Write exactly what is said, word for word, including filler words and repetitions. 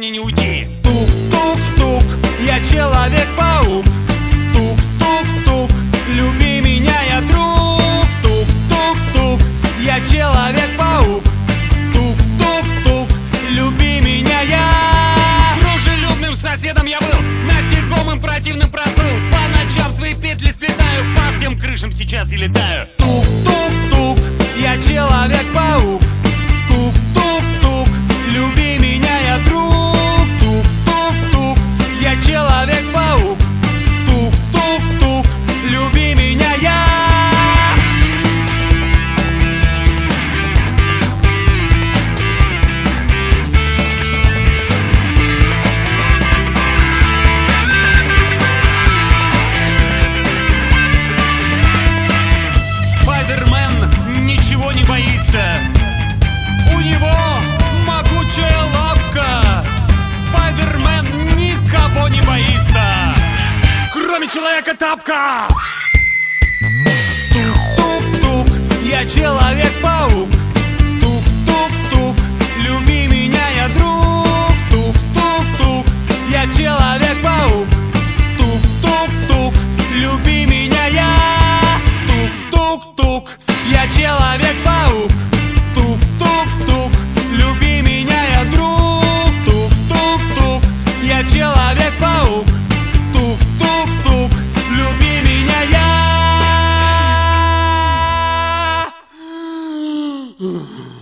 мне не уйти. Тук-тук-тук, я Человек-паук. Тук-тук-тук, люби меня, я друг. Тук-тук-тук, я Человек-паук. Тук-тук-тук, люби меня, я. Дружелюбным соседом я был, насекомым противным простыл. По ночам свои петли сплетаю, по всем крышам сейчас и летаю. Тук-тук-тук, я Человек-паук. Тук-тук-тук, люби меня, я друг. Тук-тук-тук, я Человек-паук. Тук-тук-тук, люби меня, я. Спайдермен ничего не боится, у него могучая лапка. Спайдермен никого не боится, кроме Человека-тапка. Тук-тук-тук, я Человек-паук. Тук-тук-тук, люби меня, я друг. Тук-тук-тук, я Человек-паук. Тук-тук-тук, люби меня, я. Тук-тук-тук, я Человек-паук. Тук-тук-тук, люби меня, я друг. Тук-тук-тук, я Человек-паук. Тук-тук-тук, люби меня, я.